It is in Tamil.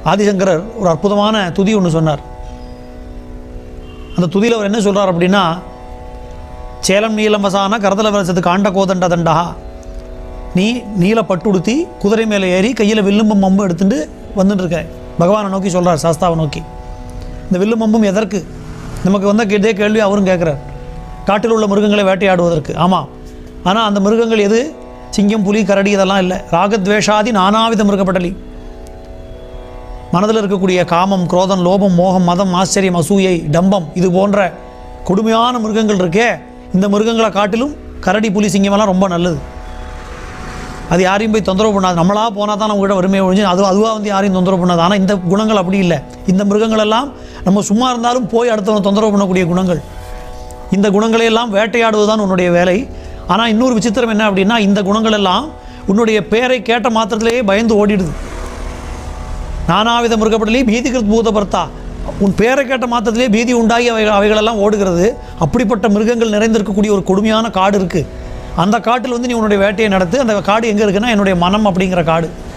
ஆதிசங்கரர் ஒரு அற்புதமான துதி ஒன்று சொன்னார். அந்த துதியில் அவர் என்ன சொல்கிறார் அப்படின்னா, சேலம் நீலம் வசான கரதல வரசத்துக்கு ஆண்ட கோதண்ட தண்டா, நீ நீல பட்டுடுத்தி குதிரை மேலே ஏறி கையில் வில்லும்பம் மம்பும் எடுத்துட்டு வந்துட்டு இருக்க பகவானை நோக்கி சொல்கிறார், சாஸ்தாவை நோக்கி. இந்த வில்லும் மம்பும் எதற்கு? நமக்கு வந்த இதே கேள்வி அவரும் கேட்குறார். காட்டில் உள்ள மிருகங்களை வேட்டையாடுவதற்கு. ஆமாம், ஆனால் அந்த மிருகங்கள் எது? சிங்கம், புலி, கரடி இதெல்லாம் இல்லை. ராகத்வேஷாதி நானாவித மிருகப்படலி. மனதில் இருக்கக்கூடிய காமம், குரோதம், லோபம், மோகம், மதம், ஆச்சரியம், அசூயை, டம்பம், இது போன்ற கொடுமையான மிருகங்கள் இருக்கே, இந்த மிருகங்களை காட்டிலும் கரடி, புலி, சிங்கமெல்லாம் ரொம்ப நல்லது. அது யாரையும் போய் தொந்தரவு பண்ணாது. நம்மளாக போனால் தான் நம்ம கூட வறுமையை ஒழிஞ்சு அதுவாக வந்து யாரையும் தொந்தரவு பண்ணாது. ஆனால் இந்த குணங்கள் அப்படி இல்லை. இந்த மிருகங்கள் எல்லாம் நம்ம சும்மா இருந்தாலும் போய் அடுத்தவனை தொந்தரவு பண்ணக்கூடிய குணங்கள். இந்த குணங்களையெல்லாம் வேட்டையாடுவது தான் உன்னுடைய வேலை. ஆனால் இன்னொரு விசித்திரம் என்ன அப்படின்னா, இந்த குணங்கள் எல்லாம் உன்னுடைய பேரை கேட்ட மாத்திரத்திலேயே பயந்து ஓடிடுது. நானாவித மிருகப்படலி பீதிகிருத் பூதபர்த்தா, உன் பேரை கேட்ட மாத்திரத்திலே பீதி உண்டாகி அவைகளெல்லாம் ஓடுகிறது. அப்படிப்பட்ட மிருகங்கள் நிறைந்திருக்கக்கூடிய ஒரு கொடுமையான காடு இருக்குது. அந்த காட்டில் வந்து நீ உன்னுடைய வேட்டையை நடத்து. அந்த காடு எங்கே இருக்குன்னா என்னுடைய மனம் அப்படிங்கிற காடு.